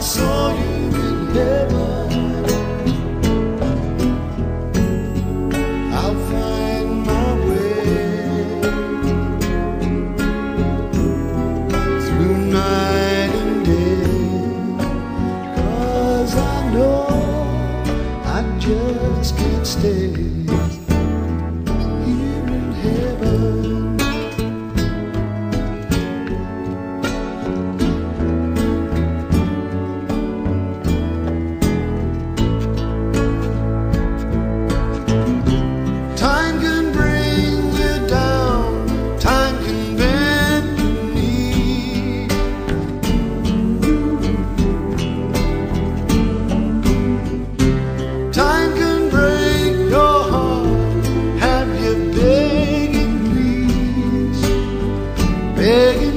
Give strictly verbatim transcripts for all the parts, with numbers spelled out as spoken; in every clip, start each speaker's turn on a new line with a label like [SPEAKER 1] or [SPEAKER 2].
[SPEAKER 1] saw you in heaven. I'll find my way through night and day, 'cause I know I just can't stay here in heaven. Time can bring you down, time can bend your knee. Time can break your heart, have you begging please, begging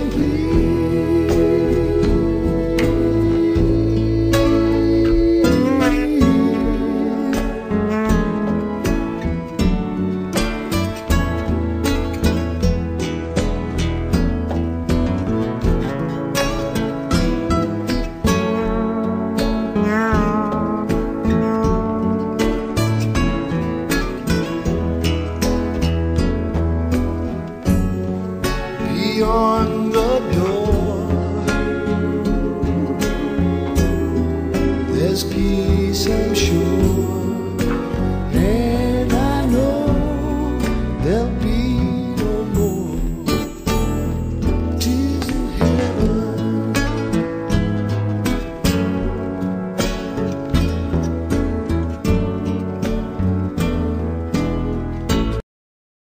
[SPEAKER 1] beyond the door. There's peace, I'm sure.